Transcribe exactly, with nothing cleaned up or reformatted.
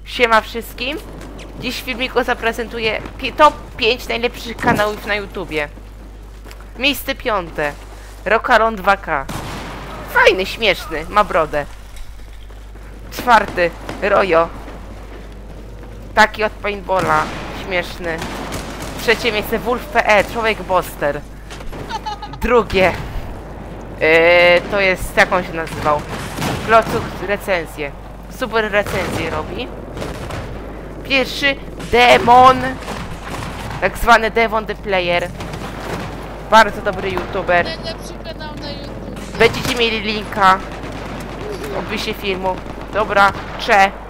Siema wszystkim. Dziś w filmiku zaprezentuję top pięć najlepszych kanałów na YouTubie. Miejsce piąte. Rokaron dwa K. Fajny, śmieszny, ma brodę. Czwarty. Rojo. Taki od paintballa. Śmieszny. Trzecie miejsce Wolf.pl. Człowiek Boster. Drugie. Yy, to jest, jak on się nazywał? Klocuch recenzję. Super recenzję robi. Pierwszy Demon. Tak zwany Devon the Player. Bardzo dobry youtuber. Najlepszy kanał na YouTube. Będziecie mieli linka w opisie filmu. Dobra, cze.